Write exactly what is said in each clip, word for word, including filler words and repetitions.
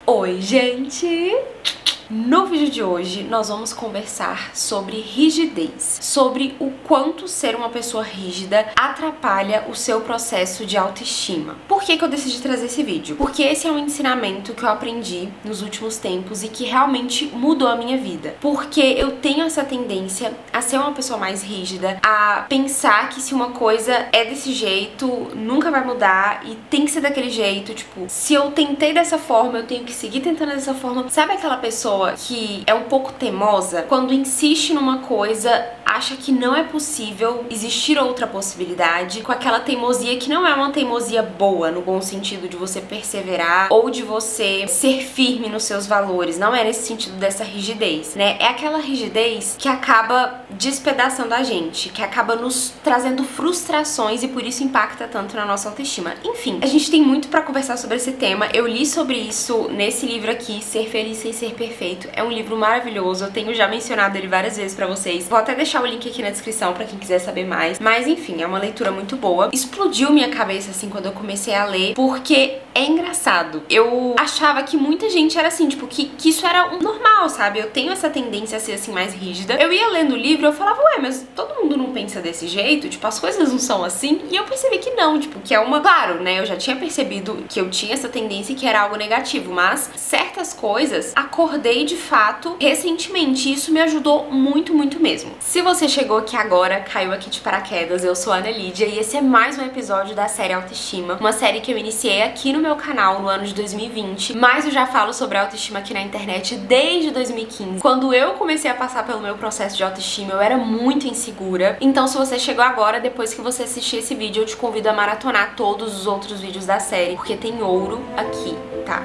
Oi, gente! No vídeo de hoje, nós vamos conversar sobre rigidez, sobre o quanto ser uma pessoa rígida atrapalha o seu processo de autoestima. Por que que eu decidi trazer esse vídeo? Porque esse é um ensinamento que eu aprendi nos últimos tempos e que realmente mudou a minha vida. Porque eu tenho essa tendência a ser uma pessoa mais rígida, a pensar que se uma coisa é desse jeito, nunca vai mudar e tem que ser daquele jeito. Tipo, se eu tentei dessa forma, eu tenho que seguir tentando dessa forma. Sabe aquela pessoa que é um pouco teimosa, quando insiste numa coisa, acha que não é possível existir outra possibilidade, com aquela teimosia que não é uma teimosia boa, no bom sentido de você perseverar ou de você ser firme nos seus valores, não é nesse sentido dessa rigidez, né? É aquela rigidez que acaba despedaçando a gente, que acaba nos trazendo frustrações e por isso impacta tanto na nossa autoestima. Enfim, a gente tem muito pra conversar sobre esse tema. Eu li sobre isso nesse livro aqui, Ser Feliz Sem Ser Perfeito. É um livro maravilhoso, eu tenho já mencionado ele várias vezes pra vocês. Vou até deixar o link aqui na descrição pra quem quiser saber mais. Mas enfim, é uma leitura muito boa. Explodiu minha cabeça assim quando eu comecei a ler, porque é engraçado. Eu achava que muita gente era assim, tipo, que, que isso era um normal, sabe? Eu tenho essa tendência a ser assim mais rígida. Eu ia lendo o livro e eu falava, ué, mas todo mundo não pensa desse jeito? Tipo, as coisas não são assim? E eu percebi que não, tipo, que é uma... Claro, né, eu já tinha percebido que eu tinha essa tendência e que era algo negativo, mas certas coisas acordei de fato recentemente e isso me ajudou muito, muito mesmo. Se você chegou aqui agora, caiu aqui de paraquedas, eu sou a Ana Lídia e esse é mais um episódio da série Autoestima, uma série que eu iniciei aqui no meu canal no ano de dois mil e vinte, mas eu já falo sobre autoestima aqui na internet desde dois mil e quinze. Quando eu comecei a passar pelo meu processo de autoestima, eu era muito insegura. Então se você chegou agora, depois que você assistir esse vídeo, eu te convido a maratonar todos os outros vídeos da série, porque tem ouro aqui, tá?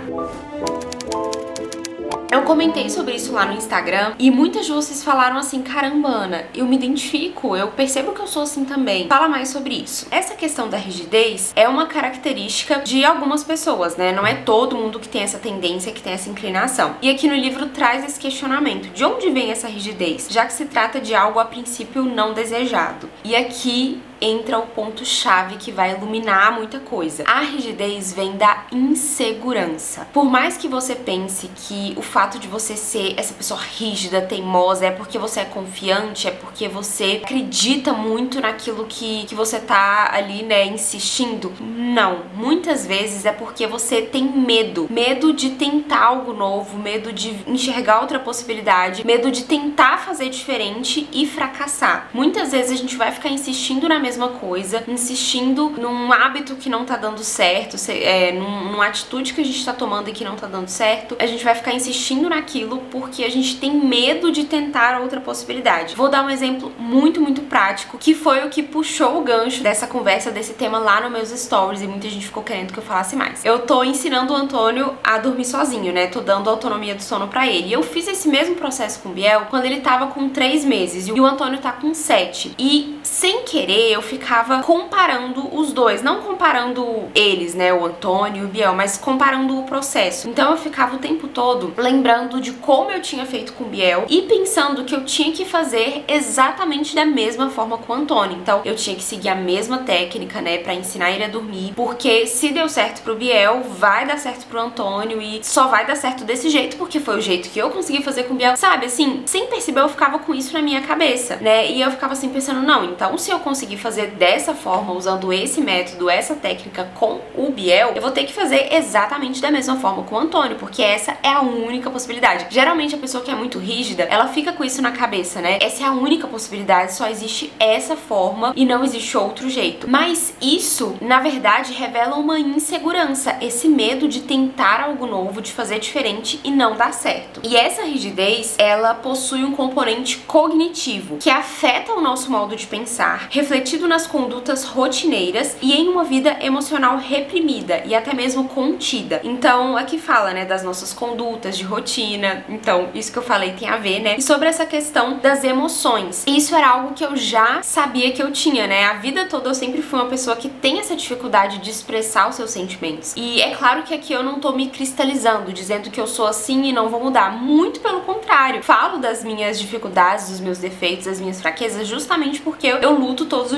Eu comentei sobre isso lá no Instagram e muitas de vocês falaram assim, caramba, Ana, eu me identifico, eu percebo que eu sou assim também. Fala mais sobre isso. Essa questão da rigidez é uma característica de algumas pessoas, né? Não é todo mundo que tem essa tendência, que tem essa inclinação. E aqui no livro traz esse questionamento. De onde vem essa rigidez? Já que se trata de algo a princípio não desejado. E aqui entra o ponto-chave que vai iluminar muita coisa. A rigidez vem da insegurança. Por mais que você pense que o fato de você ser essa pessoa rígida, teimosa, é porque você é confiante, é porque você acredita muito naquilo que, que você tá ali, né, insistindo. Não. Muitas vezes é porque você tem medo. Medo de tentar algo novo, medo de enxergar outra possibilidade, medo de tentar fazer diferente e fracassar. Muitas vezes a gente vai ficar insistindo na mesma coisa, insistindo num hábito que não tá dando certo, é, num, numa atitude que a gente tá tomando e que não tá dando certo, a gente vai ficar insistindo naquilo porque a gente tem medo de tentar outra possibilidade. Vou dar um exemplo muito, muito prático, que foi o que puxou o gancho dessa conversa, desse tema lá nos meus stories e muita gente ficou querendo que eu falasse mais. Eu tô ensinando o Antônio a dormir sozinho, né? Tô dando autonomia do sono pra ele. E eu fiz esse mesmo processo com o Biel quando ele tava com três meses e o Antônio tá com sete. E sem querer eu ficava comparando os dois, não comparando eles, né, o Antônio e o Biel, mas comparando o processo. Então eu ficava o tempo todo lembrando de como eu tinha feito com o Biel e pensando que eu tinha que fazer exatamente da mesma forma com o Antônio. Então eu tinha que seguir a mesma técnica, né, pra ensinar ele a dormir, porque se deu certo pro Biel, vai dar certo pro Antônio e só vai dar certo desse jeito, porque foi o jeito que eu consegui fazer com o Biel, sabe? Assim, sem perceber eu ficava com isso na minha cabeça, né, e eu ficava assim pensando, não, então se eu conseguir fazer dessa forma, usando esse método, essa técnica com o Biel, eu vou ter que fazer exatamente da mesma forma com o Antônio, porque essa é a única possibilidade. Geralmente a pessoa que é muito rígida, ela fica com isso na cabeça, né? Essa é a única possibilidade, só existe essa forma e não existe outro jeito. Mas isso, na verdade, revela uma insegurança, esse medo de tentar algo novo, de fazer diferente e não dar certo. E essa rigidez, ela possui um componente cognitivo, que afeta o nosso modo de pensar, refletido nas condutas rotineiras e em uma vida emocional reprimida e até mesmo contida. Então, aqui fala, né, das nossas condutas de rotina. Então, isso que eu falei tem a ver, né? E sobre essa questão das emoções. Isso era algo que eu já sabia que eu tinha, né? A vida toda eu sempre fui uma pessoa que tem essa dificuldade de expressar os seus sentimentos. E é claro que aqui eu não tô me cristalizando, dizendo que eu sou assim e não vou mudar. Muito pelo contrário. Falo das minhas dificuldades, dos meus defeitos, das minhas fraquezas, justamente porque eu, eu luto todos os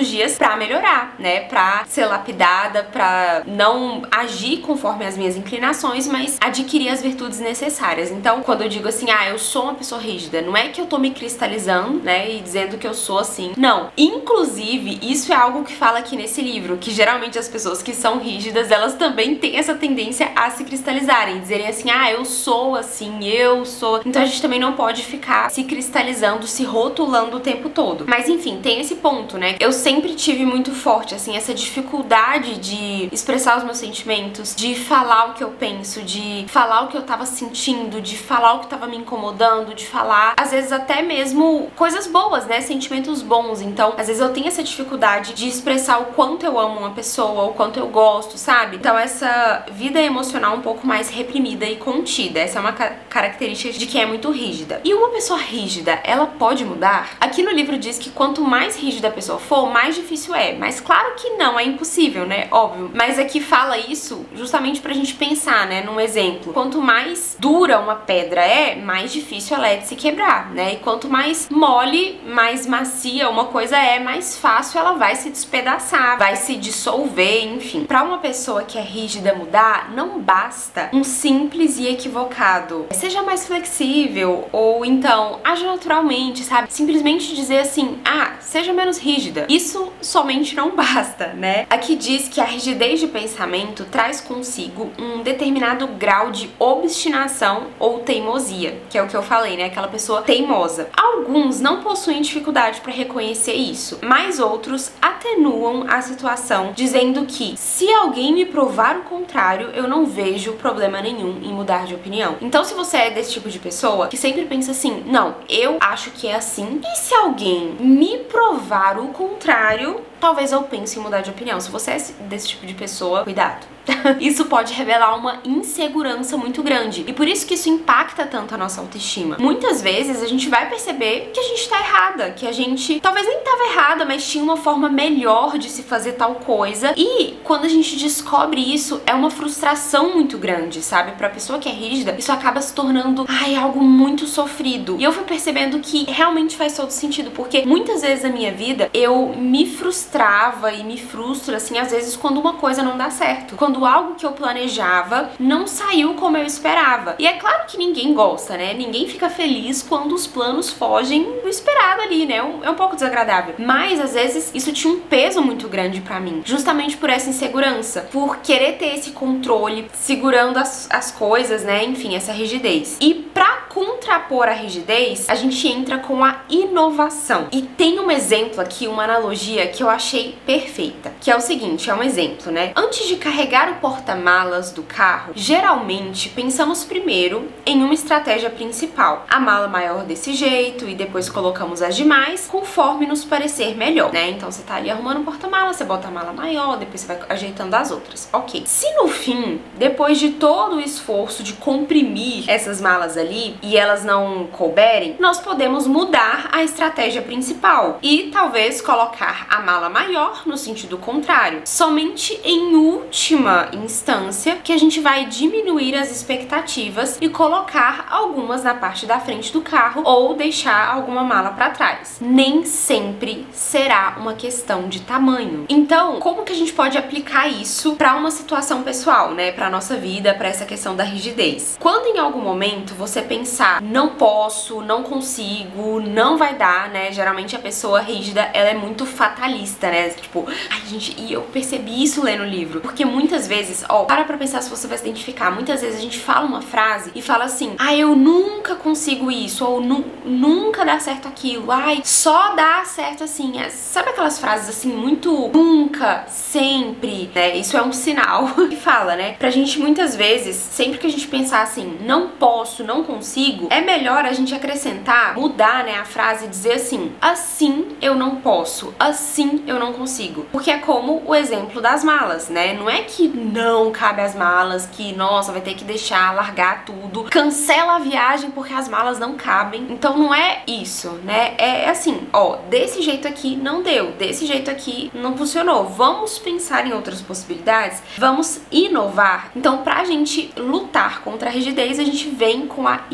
os dias pra melhorar, né? Pra ser lapidada, pra não agir conforme as minhas inclinações, mas adquirir as virtudes necessárias. Então, quando eu digo assim, ah, eu sou uma pessoa rígida, não é que eu tô me cristalizando, né, e dizendo que eu sou assim. Não. Inclusive, isso é algo que fala aqui nesse livro, que geralmente as pessoas que são rígidas, elas também têm essa tendência a se cristalizarem, dizerem assim, ah, eu sou assim, eu sou... Então a gente também não pode ficar se cristalizando, se rotulando o tempo todo. Mas enfim, tem esse ponto, né? Eu sempre tive muito forte, assim, essa dificuldade de expressar os meus sentimentos, de falar o que eu penso, de falar o que eu tava sentindo, de falar o que tava me incomodando, de falar, às vezes até mesmo coisas boas, né? Sentimentos bons. Então, às vezes eu tenho essa dificuldade de expressar o quanto eu amo uma pessoa, o quanto eu gosto, sabe? Então essa vida emocional um pouco mais reprimida e contida, essa é uma ca característica de quem é muito rígida. E uma pessoa rígida, ela pode mudar? Aqui no livro diz que quanto mais rígida a pessoa for, mais difícil é. Mas claro que não, é impossível, né? Óbvio. Mas aqui fala isso justamente pra gente pensar, né? Num exemplo. Quanto mais dura uma pedra é, mais difícil ela é de se quebrar, né? E quanto mais mole, mais macia uma coisa é, mais fácil ela vai se despedaçar, vai se dissolver, enfim. Pra uma pessoa que é rígida mudar, não basta um simples e equivocado. Seja mais flexível, ou então haja naturalmente, sabe? Simplesmente dizer assim, ah, seja menos rígida. Isso somente não basta, né? Aqui diz que a rigidez de pensamento traz consigo um determinado grau de obstinação ou teimosia, que é o que eu falei, né? Aquela pessoa teimosa. Alguns não possuem dificuldade para reconhecer isso, mas outros atenuam a situação, dizendo que se alguém me provar o contrário, eu não vejo problema nenhum em mudar de opinião. Então, se você é desse tipo de pessoa que sempre pensa assim, não, eu acho que é assim, e se alguém me provar o contrário, talvez eu pense em mudar de opinião. Se você é desse tipo de pessoa, cuidado. Isso pode revelar uma insegurança muito grande. E por isso que isso impacta tanto a nossa autoestima. Muitas vezes a gente vai perceber que a gente tá errada, que a gente talvez nem tava errada, mas tinha uma forma melhor de se fazer tal coisa. E quando a gente descobre isso, é uma frustração muito grande, sabe? Pra pessoa que é rígida, isso acaba se tornando, ai, algo muito sofrido. E eu fui percebendo que realmente faz todo sentido, porque muitas vezes na minha vida eu me frustrava e me frustro, assim, às vezes quando uma coisa não dá certo. Quando algo que eu planejava não saiu como eu esperava. E é claro que ninguém gosta, né? Ninguém fica feliz quando os planos fogem do esperado ali, né? É um pouco desagradável. Mas, às vezes, isso tinha um peso muito grande pra mim. Justamente por essa insegurança. Por querer ter esse controle, segurando as, as coisas, né? Enfim, essa rigidez. E pra contrapor a rigidez, a gente entra com a inovação. E tem um exemplo aqui, uma analogia que eu achei perfeita. Que é o seguinte, é um exemplo, né? Antes de carregar o porta-malas do carro, geralmente pensamos primeiro em uma estratégia principal. A mala maior desse jeito e depois colocamos as demais conforme nos parecer melhor, né? Então você tá ali arrumando o porta-malas, você bota a mala maior, depois você vai ajeitando as outras. Ok. Se no fim, depois de todo o esforço de comprimir essas malas ali e elas não couberem, nós podemos mudar a estratégia principal e talvez colocar a mala maior no sentido contrário. Somente em última instância que a gente vai diminuir as expectativas e colocar algumas na parte da frente do carro ou deixar alguma mala para trás. Nem sempre será uma questão de tamanho. Então, como que a gente pode aplicar isso para uma situação pessoal, né, para nossa vida, para essa questão da rigidez? Quando em algum momento você pensar, não posso, não consigo, não vai dar, né? Geralmente a pessoa rígida, ela é muito fatalista, né? Tipo, ai, gente, e eu percebi isso lendo o livro, porque muitas vezes, ó, para pra pensar se você vai se identificar. Muitas vezes a gente fala uma frase e fala assim, ah, eu nunca consigo isso, ou nu nunca dá certo aquilo, ai, só dá certo assim. É, sabe aquelas frases assim, muito nunca, sempre, né? Isso é um sinal que fala, né? Pra gente muitas vezes, sempre que a gente pensar assim, não posso, não consigo, é melhor a gente acrescentar, mudar, né, a frase e dizer assim, assim eu não posso, assim eu não consigo. Porque é como o exemplo das malas, né? Não é que não cabe as malas, que, nossa, vai ter que deixar, largar tudo, cancela a viagem porque as malas não cabem. Então não é isso, né? É assim, ó, desse jeito aqui não deu, desse jeito aqui não funcionou. Vamos pensar em outras possibilidades, vamos inovar. Então, pra gente lutar contra a rigidez, a gente vem com a inovação.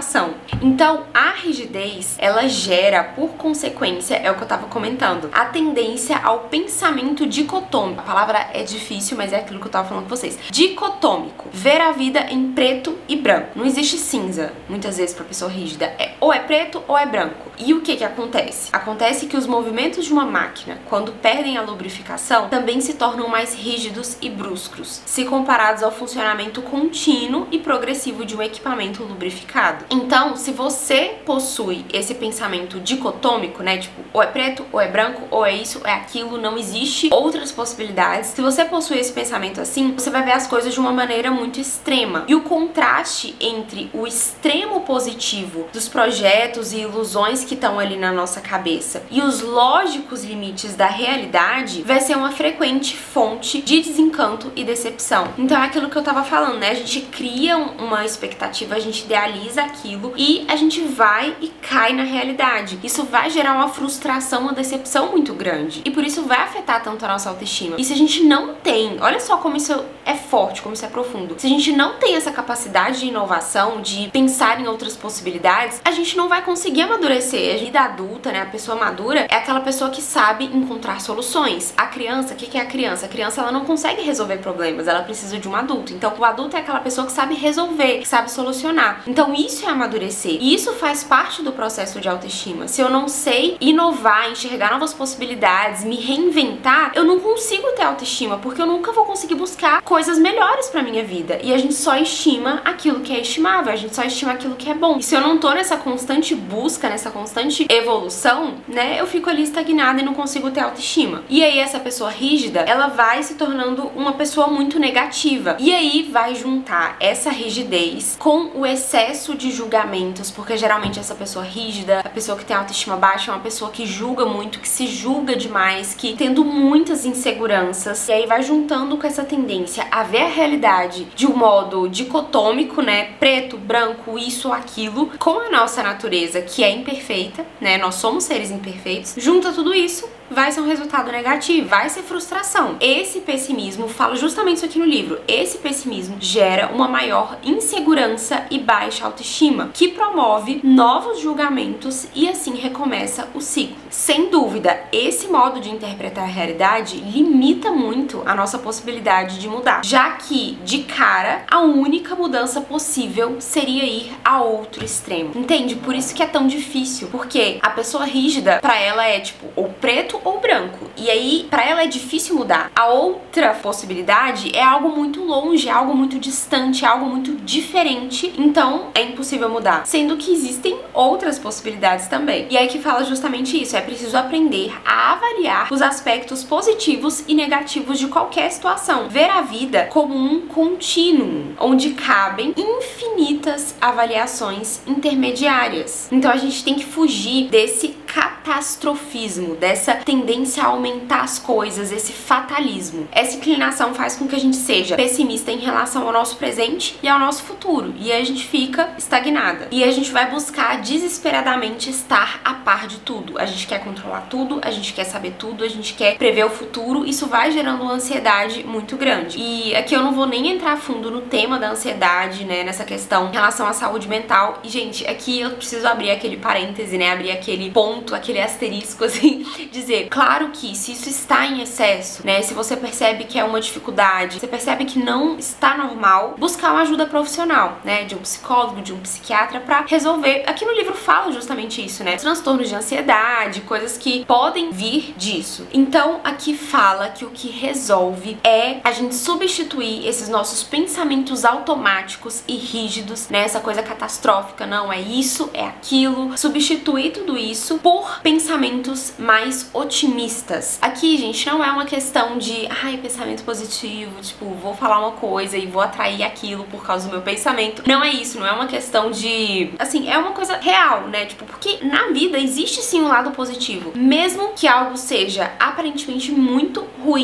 frustração. Então, a rigidez, ela gera, por consequência, é o que eu tava comentando, a tendência ao pensamento dicotômico. A palavra é difícil, mas é aquilo que eu tava falando com vocês. Dicotômico. Ver a vida em preto e branco. Não existe cinza, muitas vezes, pra pessoa rígida. É, ou é preto ou é branco. E o que que acontece? Acontece que os movimentos de uma máquina, quando perdem a lubrificação, também se tornam mais rígidos e bruscos, se comparados ao funcionamento contínuo e progressivo de um equipamento lubrificado. Então, se você possui esse pensamento dicotômico, né, tipo, ou é preto, ou é branco, ou é isso, ou é aquilo, não existe outras possibilidades. Se você possui esse pensamento assim, você vai ver as coisas de uma maneira muito extrema. E o contraste entre o extremo positivo dos projetos e ilusões que estão ali na nossa cabeça e os lógicos limites da realidade vai ser uma frequente fonte de desencanto e decepção. Então é aquilo que eu tava falando, né? A gente cria uma expectativa, a gente idealiza aquilo e a gente vai e cai na realidade. Isso vai gerar uma frustração, uma decepção muito grande. E por isso vai afetar tanto a nossa autoestima. E se a gente não tem, olha só como isso é forte, como isso é profundo. Se a gente não tem essa capacidade de inovação, de pensar em outras possibilidades, a gente não vai conseguir amadurecer. A vida adulta, né, a pessoa madura, é aquela pessoa que sabe encontrar soluções. A criança, o que é a criança? A criança, ela não consegue resolver problemas, ela precisa de um adulto. Então, o adulto é aquela pessoa que sabe resolver, que sabe solucionar. Então, isso é amadurecer. E isso faz parte do processo de autoestima. Se eu não sei inovar, enxergar novas possibilidades, me reinventar, eu não consigo ter autoestima, porque eu nunca vou conseguir buscar coisas melhores pra minha vida. E a gente só estima aquilo que é estimável, a gente só estima aquilo que é bom. E se eu não tô nessa constante busca, nessa constante evolução, né, eu fico ali estagnada e não consigo ter autoestima. E aí essa pessoa rígida, ela vai se tornando uma pessoa muito negativa. E aí vai juntar essa rigidez com o excesso de julgamentos, porque geralmente essa pessoa rígida, a pessoa que tem autoestima baixa, é uma pessoa que julga muito, que se julga demais, que tendo muitas inseguranças. E aí vai juntando com essa tendência a ver a realidade de um modo dicotômico, né, preto, branco, isso, aquilo, com a nossa natureza, que é imperfeita, né, nós somos seres imperfeitos. Junta tudo isso, vai ser um resultado negativo, vai ser frustração. Esse pessimismo, falo justamente isso aqui no livro, esse pessimismo gera uma maior insegurança e baixa autoestima, que promove novos julgamentos e assim recomeça o ciclo. Sem dúvida, esse modo de interpretar a realidade limita muito a nossa possibilidade de mudar, já que, de cara, a única mudança possível seria ir a outro extremo. Entende? Por isso que é tão difícil, porque a pessoa rígida, pra ela é tipo, ou preto ou branco. E aí, pra ela é difícil mudar. A outra possibilidade é algo muito longe, é algo muito distante, é algo muito diferente. Então, é impossível mudar. Sendo que existem outras possibilidades também. E aí que fala justamente isso. É preciso aprender a avaliar os aspectos positivos e negativos de qualquer situação. Ver a vida como um contínuo, onde cabem infinitas avaliações intermediárias. Então, a gente tem que fugir desse catastrofismo, dessa tendência a aumentar as coisas, esse fatalismo. Essa inclinação faz com que a gente seja pessimista em relação ao nosso presente e ao nosso futuro, e aí a gente fica estagnada. E a gente vai buscar desesperadamente estar a par de tudo. A gente quer controlar tudo, a gente quer saber tudo, a gente quer prever o futuro. Isso vai gerando uma ansiedade muito grande. E aqui eu não vou nem entrar a fundo no tema da ansiedade, né, nessa questão em relação à saúde mental. E, gente, aqui eu preciso abrir aquele parêntese, né, abrir aquele ponto, aquele asterisco, assim, dizer, claro que se isso está em excesso, né, se você percebe que é uma dificuldade, você percebe que não está normal, buscar uma ajuda profissional, né, de um psicólogo, de um psiquiatra pra resolver. Aqui no livro fala justamente isso, né, transtornos de ansiedade, coisas que podem vir disso. Então, aqui fala que o que resolve é a gente substituir esses nossos pensamentos automáticos e rígidos, né, essa coisa catastrófica, não é isso, é aquilo, substituir tudo isso por pensamentos mais otimistas. Aqui, gente, não é uma questão de, ai, pensamento positivo, tipo, vou falar uma coisa e vou atrair aquilo por causa do meu pensamento. Não é isso, não é uma questão de, assim, é uma coisa real, né, tipo, porque na vida existe sim um lado positivo. Mesmo que algo seja aparentemente muito ruim,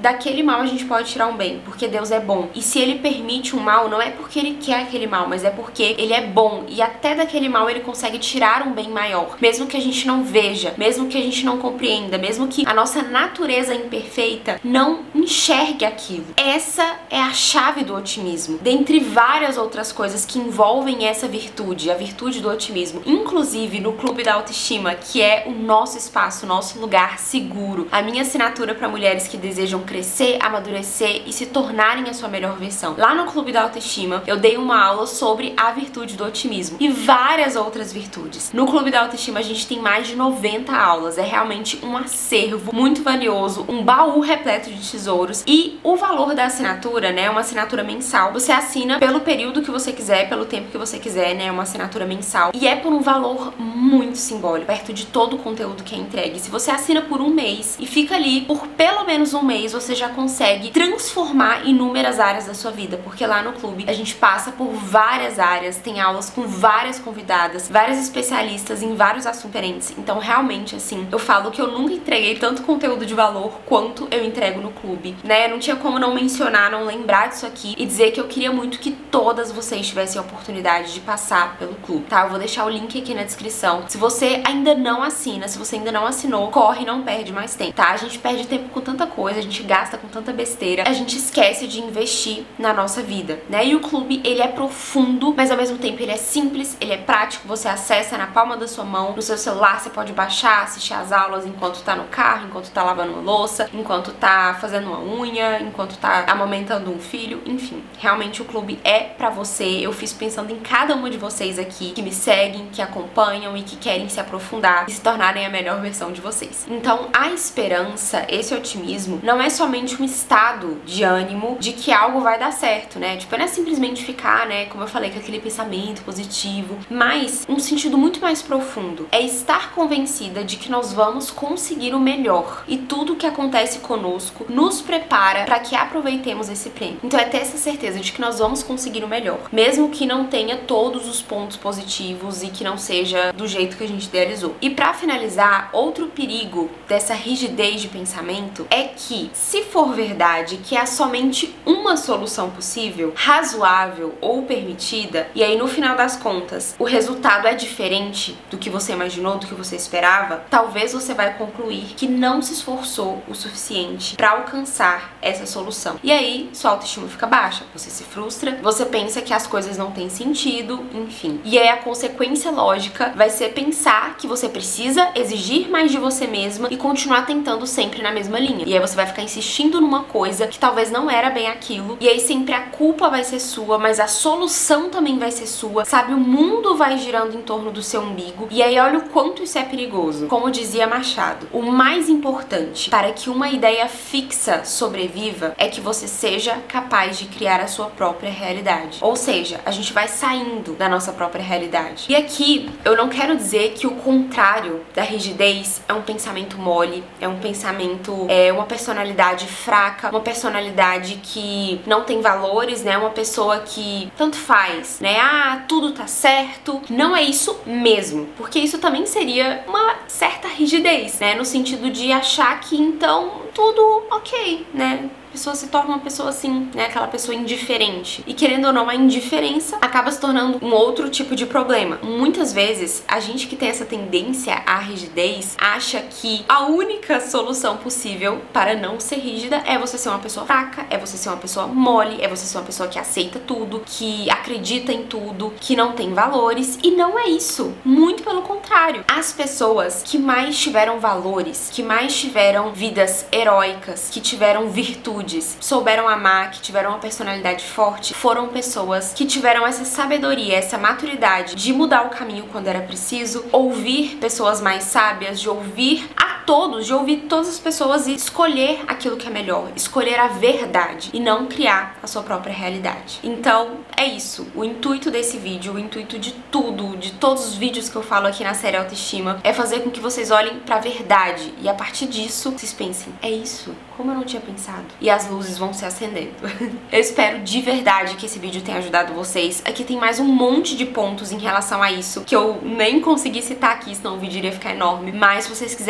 daquele mal a gente pode tirar um bem, porque Deus é bom. E se ele permite um mal, não é porque ele quer aquele mal, mas é porque ele é bom. E até daquele mal ele consegue tirar um bem maior. Mesmo que a gente não veja, mesmo que a gente não compreenda, mesmo que a nossa natureza imperfeita não enxergue aquilo. Essa é a chave do otimismo. Dentre várias outras coisas que envolvem essa virtude, a virtude do otimismo. Inclusive no Clube da Autoestima, que é o nosso espaço, o nosso lugar seguro. A minha assinatura para mulheres que desejam crescer, amadurecer e se tornarem a sua melhor versão. Lá no Clube da Autoestima, eu dei uma aula sobre a virtude do otimismo e várias outras virtudes. No Clube da Autoestima, a gente tem mais de noventa aulas. É realmente um acervo muito valioso, um baú repleto de tesouros. E o valor da assinatura, né, é uma assinatura mensal. Você assina pelo período que você quiser, pelo tempo que você quiser, né, é uma assinatura mensal. E é por um valor muito simbólico, perto de todo o conteúdo que é entregue. Se você assina por um mês e fica ali por pelo menos um mês, você já consegue transformar inúmeras áreas da sua vida, porque lá no clube a gente passa por várias áreas, tem aulas com várias convidadas, várias especialistas em vários assuntos diferentes. Então realmente, assim, eu falo que eu nunca entreguei tanto conteúdo de valor quanto eu entrego no clube, né? Não tinha como não mencionar, não lembrar disso aqui e dizer que eu queria muito que todas vocês tivessem a oportunidade de passar pelo clube, tá? Eu vou deixar o link aqui na descrição. Se você ainda não assina, se você ainda não assinou, corre, não perde mais tempo, tá? A gente perde tempo com tanta coisa, a gente gasta com tanta besteira, a gente esquece de investir na nossa vida, né? E o clube, ele é profundo, mas ao mesmo tempo ele é simples, ele é prático, você acessa na palma da sua mão, no seu celular você pode baixar, assistir as aulas enquanto tá no carro, enquanto tá lavando uma louça, enquanto tá fazendo uma unha, enquanto tá amamentando um filho, enfim. Realmente o clube é pra você. Eu fiz pensando em cada uma de vocês aqui que me seguem, que acompanham e que querem se aprofundar e se tornarem a melhor versão de vocês. Então a esperança, esse otimismo, não é somente um estado de ânimo de que algo vai dar certo, né? Tipo, não é simplesmente ficar, né, como eu falei, com aquele pensamento positivo, mas um sentido muito mais profundo. É estar convencida de que nós vamos conseguir o melhor e tudo que acontece conosco nos prepara para que aproveitemos esse prêmio. Então é ter essa certeza de que nós vamos conseguir o melhor, mesmo que não tenha todos os pontos positivos e que não seja do jeito que a gente idealizou. E para finalizar, outro perigo dessa rigidez de pensamento é que, se for verdade que há somente uma solução possível, razoável ou permitida, e aí no final das contas o resultado é diferente do que você imaginou, do que você esperava, talvez você vai concluir que não se esforçou o suficiente para alcançar essa solução. E aí sua autoestima fica baixa, você se frustra, você pensa que as coisas não têm sentido, enfim. E aí a consequência lógica vai ser pensar que você precisa exigir mais de você mesma e continuar tentando sempre na mesma linha. E aí você vai ficar insistindo numa coisa que talvez não era bem aquilo, e aí sempre a culpa vai ser sua, mas a solução também vai ser sua, sabe? O mundo vai girando em torno do seu umbigo, e aí olha o quanto isso é perigoso. Como dizia Machado, o mais importante para que uma ideia fixa sobreviva é que você seja capaz de criar a sua própria realidade. Ou seja, a gente vai saindo da nossa própria realidade. E aqui eu não quero dizer que o contrário da rigidez é um pensamento mole, é um pensamento, é uma personalidade fraca, uma personalidade que não tem valores, né? Uma pessoa que tanto faz, né? Ah, tudo tá certo. Não é isso mesmo, porque isso também seria uma certa rigidez, né? No sentido de achar que então tudo ok, né? A pessoa se torna uma pessoa assim, né? Aquela pessoa indiferente. E querendo ou não, a indiferença acaba se tornando um outro tipo de problema. Muitas vezes, a gente que tem essa tendência à rigidez acha que a única solução possível para não ser rígida é você ser uma pessoa fraca, é você ser uma pessoa mole, é você ser uma pessoa que aceita tudo, que acredita em tudo, que não tem valores. E não é isso. Muito pelo contrário. As pessoas que mais tiveram valores, que mais tiveram vidas heróicas, que tiveram virtude, souberam amar, que tiveram uma personalidade forte, foram pessoas que tiveram essa sabedoria, essa maturidade de mudar o caminho quando era preciso, ouvir pessoas mais sábias, de ouvir a todos, de ouvir todas as pessoas e escolher aquilo que é melhor, escolher a verdade e não criar a sua própria realidade. Então é isso, o intuito desse vídeo, o intuito de tudo, de todos os vídeos que eu falo aqui na série Autoestima, é fazer com que vocês olhem pra verdade e a partir disso vocês pensem, é isso? Como eu não tinha pensado? E as luzes vão se acendendo. Eu espero de verdade que esse vídeo tenha ajudado vocês. Aqui tem mais um monte de pontos em relação a isso que eu nem consegui citar aqui, senão o vídeo iria ficar enorme. Mas se vocês quiserem, a gente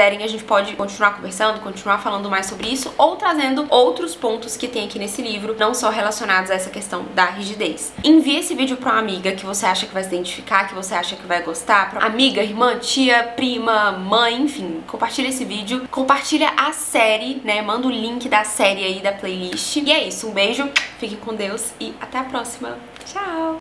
pode continuar conversando, continuar falando mais sobre isso, ou trazendo outros pontos que tem aqui nesse livro, não só relacionados a essa questão da rigidez. Envie esse vídeo pra uma amiga que você acha que vai se identificar, que você acha que vai gostar, pra amiga, irmã, tia, prima, mãe, enfim, compartilha esse vídeo, compartilha a série, né, manda o link da série aí, da playlist. E é isso, um beijo, fiquem com Deus e até a próxima. Tchau!